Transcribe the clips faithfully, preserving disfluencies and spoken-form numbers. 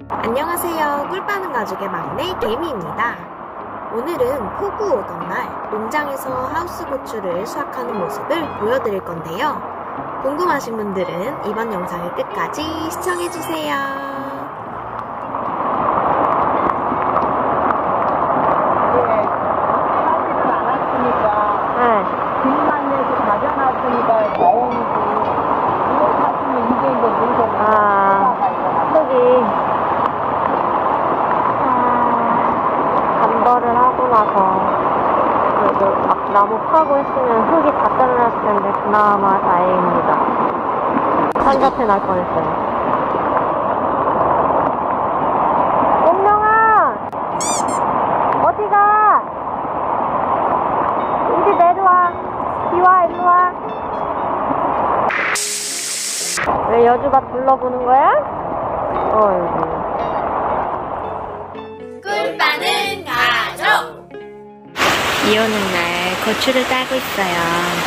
안녕하세요. 꿀빠는 가족의 막내 개미입니다. 오늘은 폭우 오던 날 농장에서 하우스 고추를 수확하는 모습을 보여드릴 건데요. 궁금하신 분들은 이번 영상을 끝까지 시청해주세요. 간벌을 하고 나서 그래도 막 나무 파고 했으면 흙이 다 떨어졌을 텐데 그나마 다행입니다. 산사태 날 뻔했어요. 공룡아! 어디가? 이리 내려와. 비와 일로와. 왜 여주가 둘러보는 거야? 어이구. 꿀빠는 가족! 비 오는 날 고추를 따고 있어요.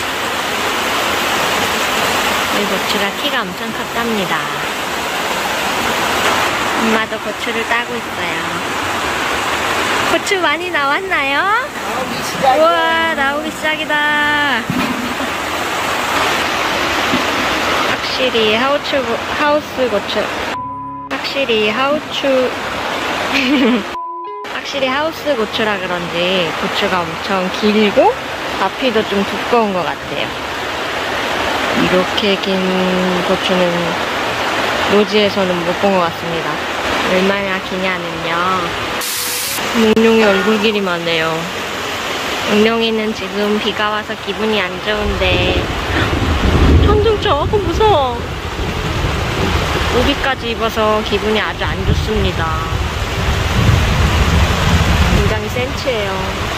이 고추가 키가 엄청 컸답니다. 엄마도 고추를 따고 있어요. 고추 많이 나왔나요? 나오기 시작이야. 우와, 나오기 시작이다. 확실히 하우추, 하우스 고추. 확실히 하우추. 확실히 하우스 고추라 그런지 고추가 엄청 길고 앞이도 좀 두꺼운 것 같아요. 이렇게 긴 고추는 노지에서는 못 본 것 같습니다. 얼마나 기냐면요, 몽룡이 얼굴 길이만 해요. 몽룡이는 지금 비가 와서 기분이 안 좋은데 천둥쳐, 어, 무서워. 우비까지 입어서 기분이 아주 안 좋습니다. 굉장히 센치해요.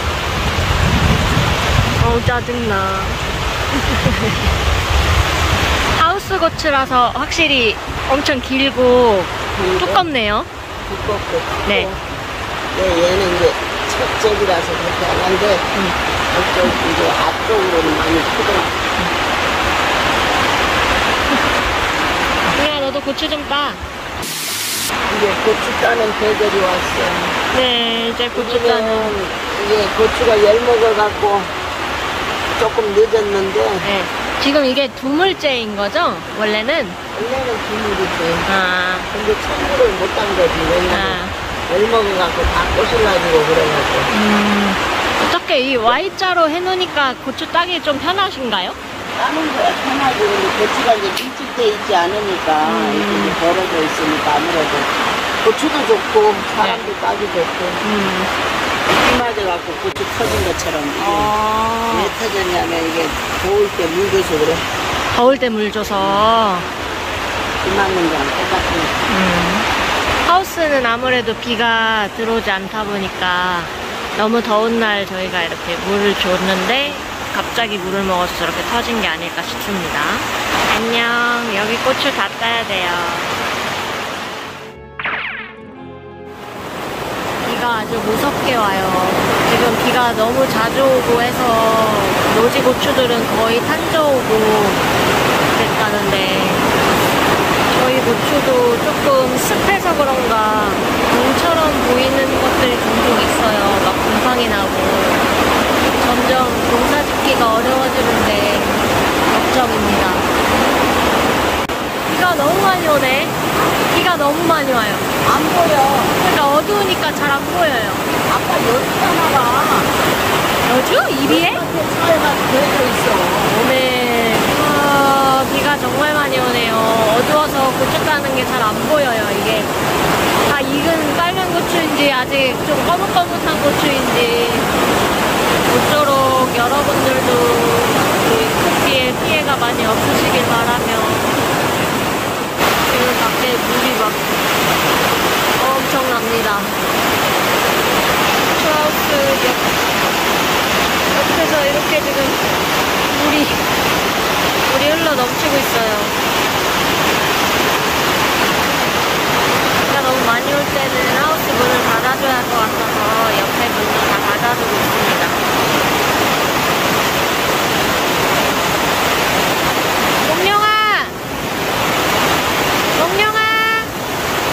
어우, 짜증나. 하우스 고추라서 확실히 엄청 길고 두껍네요. 두껍고. 네. 네, 얘는 이제 첫째이라서 그렇게 하는데, 음. 앞쪽, 이제 앞쪽으로는 많이 크더라고. 야, 너도 고추 좀 따. 이제 고추 따는 계절이 왔어. 네, 이제 고추 따는. 우리는 이제 고추가 열 먹어갖고 조금 늦었는데, 네. 지금 이게 두물째인 거죠? 원래는? 원래는 드물이지. 아, 근데 천물을 못 딴 거지. 왜냐면 아. 열 먹어갖고 다 꼬실라지고 그래가지고. 음. 어떻게 이 Y자로 해놓으니까 고추 따기 좀 편하신가요? 따는 거야 편하지. 근데 고추가 이제 밀집돼 있지 않으니까, 음. 이렇게 벌어져 있으니까 아무래도 고추도 좋고 사람도 네. 따기 좋고. 음. 비 맞아갖고 고추 터진 것처럼 이게 아. 왜 터졌냐면 이게 더울 때 물 줘서 그래. 더울 때 물 줘서. 비 맞는 거랑 똑같으니까. 음. 하우스는 아무래도 비가 들어오지 않다 보니까 너무 더운 날 저희가 이렇게 물을 줬는데 갑자기 물을 먹어서 저렇게 터진 게 아닐까 싶습니다. 안녕. 여기 고추 다 따야 돼요. 비가 아주 무섭게 와요. 지금 비가 너무 자주 오고 해서 노지 고추들은 거의 탄저 오고 그랬다는데 저희 고추도 조금 습해서 그런가 공처럼 보이는 것들이 종종 있어요. 막 곰팡이 나고 점점 농사 짓기가 어려워지는데 걱정입니다. 비가 너무 많이 오네. 비가 너무 많이 와요. 안 보여. 그러니까 어두우니까 잘 안 보여요. 아까 여기잖아 봐. 여주? 이리에? 차에가 그려져 있어. 오늘 어, 비가 정말 많이 오네요. 어두워서 고추 따는 게 잘 안 보여요. 이게 다 익은 빨간 고추인지 아직 좀 거뭇거뭇한 고추인지 모쪼록 여러분들도 이 폭비에 피해가 많이 없으시길 바라며 지금 밖에 물이 막 엄청납니다. 추하우스 옆, 옆에서 이렇게 지금 물이 물이 흘러 넘치고 있어요. 비가 너무 많이 올 때는 하우스 문을 닫아줘야 할 것 같아서 옆에 문도 다 닫아두고 있습니다. 공룡아! 공룡아!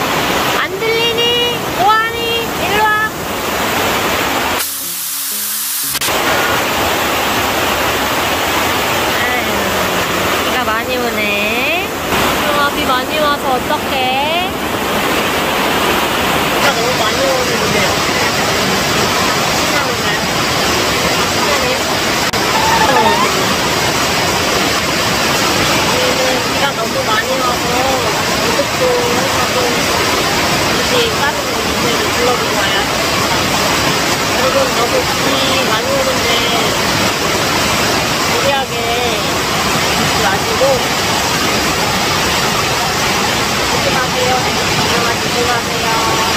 비 많이 오는데 무리하게 걷지 마시고 조심하세요. 안녕하 조심하세요.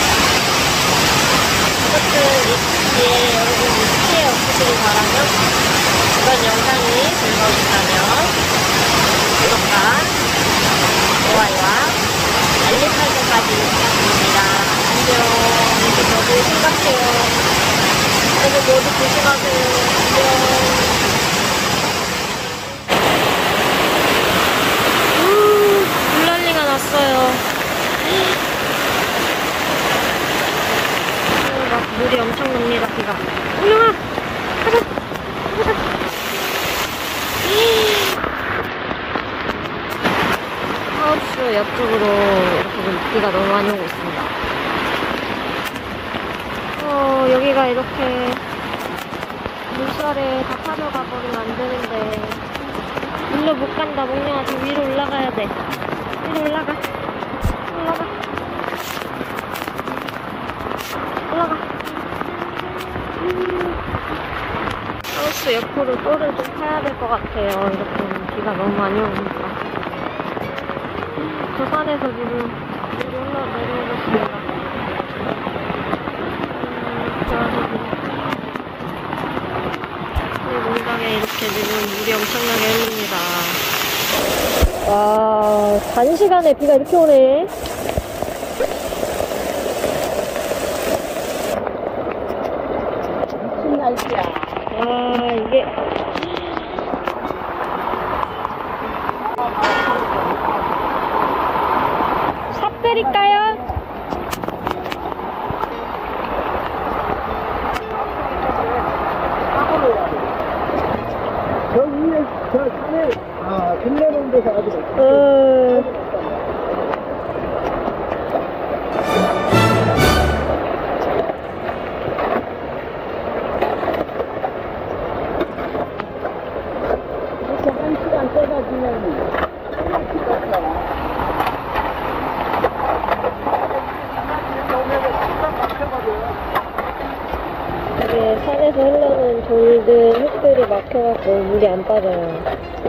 어쨌든 예, 여러분 피해 없으시길 바라며 이번 영상이 즐거우셨다면 구독과 좋아요와 알림 설정까지 부탁드립니다. 안녕. 이제 모두 생각해요. 오늘 모두 조심하세요. 안녕. 우, 물난리가 났어요. 막 물이 엄청 납니다. 비가. 올라와. 가자. 가자. 하우스 옆쪽으로 이렇게 비가 너무 많이 오고 있습니다. 어, 여기가 이렇게 물살에 다 빠져가 버리면 안 되는데 일로 못 간다. 몽룡아, 저 위로 올라가야 돼. 위로 올라가. 올라가. 올라가. 음. 하우스 옆으로 돌을 좀 파야 될 것 같아요. 이렇게 비가 너무 많이 오니까. 저 산에서 지금 물이 올라 내려오고 있습니다. 음, 이 농장에 이렇게 지금 물이 엄청나게 흘립니다. 와, 단시간에 비가 이렇게 오네. 미친 날씨야. 와, 이게. 삽 드릴까요? 저 위에, 저 산에, 아, 금내놓은 데서 가지고. 음. 이렇게 한 시간 떠가지면, 이게 산에서 흘러오는 돌들, 흙들이 막혀갖고 물이 안 빠져요.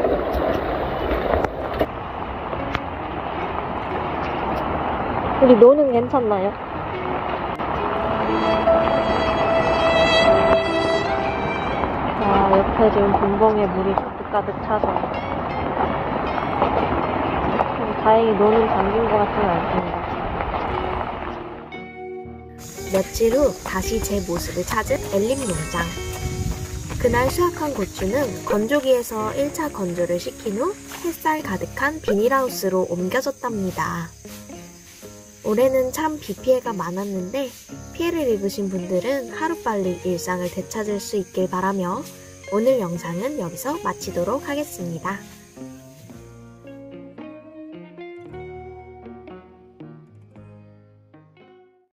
우리 노는 괜찮나요? 아, 옆에 지금 붕벙에 물이 가득가득 차서 다행히 노는 잠긴 것 같지는 않습니다. 며칠 후 다시 제 모습을 찾은 엘림 농장. 그날 수확한 고추는 건조기에서 일 차 건조를 시킨 후 햇살 가득한 비닐하우스로 옮겨졌답니다. 올해는 참 비 피해가 많았는데 피해를 입으신 분들은 하루빨리 일상을 되찾을 수 있길 바라며 오늘 영상은 여기서 마치도록 하겠습니다.